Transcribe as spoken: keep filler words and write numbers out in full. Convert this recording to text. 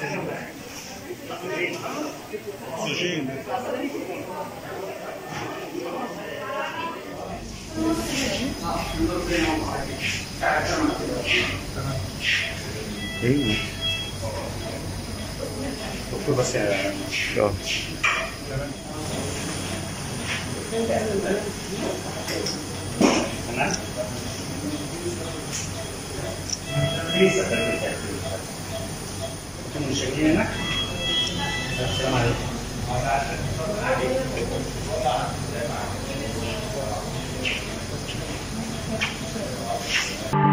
أكسجين. ايه دكتور بس يا اه تمام. انتم شايفين هنا. السلام عليكم.